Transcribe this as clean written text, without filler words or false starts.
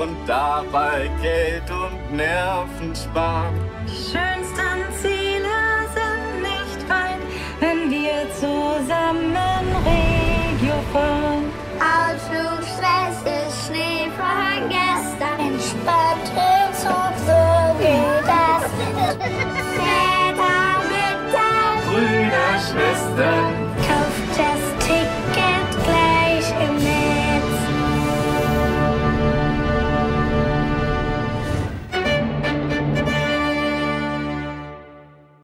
und dabei Geld und Nerven sparen. Schönsten Ziele sind nicht weit, wenn wir zusammen Regio fahren. Ausflugstress ist Schnee von gestern. Entspannt im Zug, so geht das. Väter, Mütter, Brüder, Schwestern, kauft das Ticket.